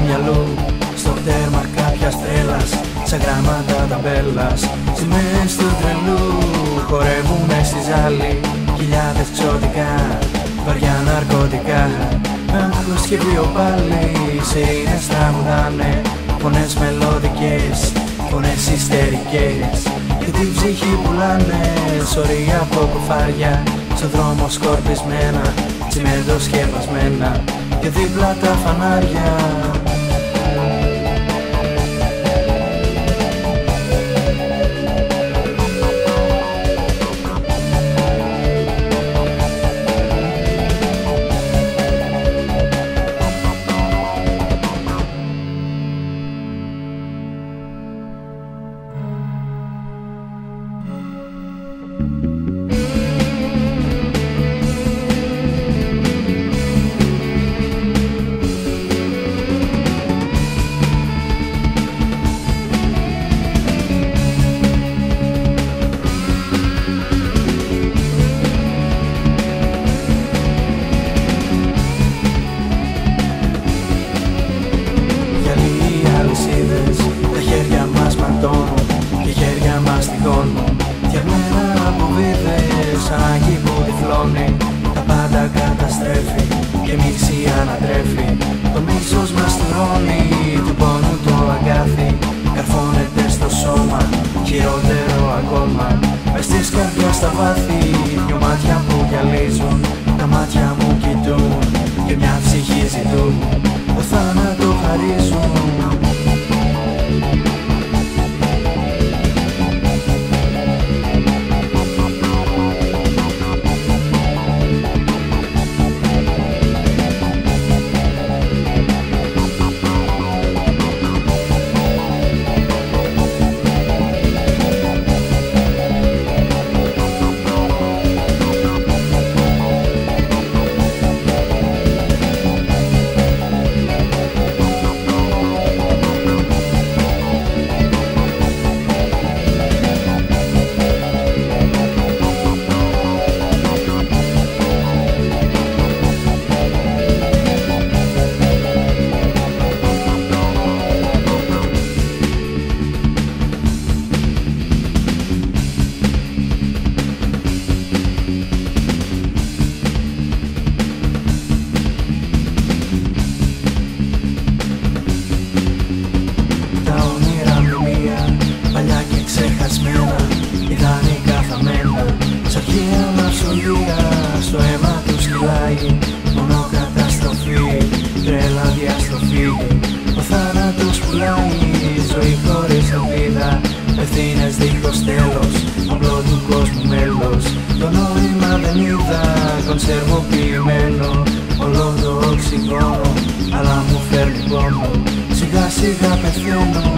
μυαλού, στο τέρμα κάποιας τρέλας, σαν γράμματα ταμπέλας. Σημαίες του τρελού χορεύουνε στη ζάλη, χιλιάδες ξωτικά, βαριά ναρκωτικά. Άγχος και βίο πάλι, σιρήνες τραγουδάνε, φωνές μελωδικές, φωνές ιστερικές. Και την ψυχή πουλάνε, σωρία από κουφάρια, στο δρόμο σκορπισμένα, τσιμέντο σκεπασμένα και δίπλα τα φανάρια. Τα χέρια μας ματώνουν και χέρια μας τυχώνουν, φτιαγμένα από βίδες, ανάγκη που τυφλώνει, τα πάντα καταστρέφει και μίξη ανατρέφει. Το μίσος μας τυρώνει, του πόνου το αγκάθι, καρφώνεται στο σώμα, χειρότερο ακόμα. Μες της καρδιάς στα βάθη, δυο μάτια που γυαλίζουν, τα μάτια μου κοιτούν και μια ψυχή ζητούν, το θάνατο χαρίζουν. Ιδανικά θαμμένα, σ' αρχαία μαυσολία, στο αίμα τους κυλάει μόνο καταστροφή, τρέλα διαστροφή. Ο θάνατος πουλάει, ζωή χωρίς ελπίδα, ευθύνες δίχως τέλος, απλό του κόσμου μέλος. Το νόημα δεν είδα, κονσερβοποιημένο, όλο το οξυγόνο, αλλά μου φέρνει πόνο. Σιγά σιγά πεθαίνω,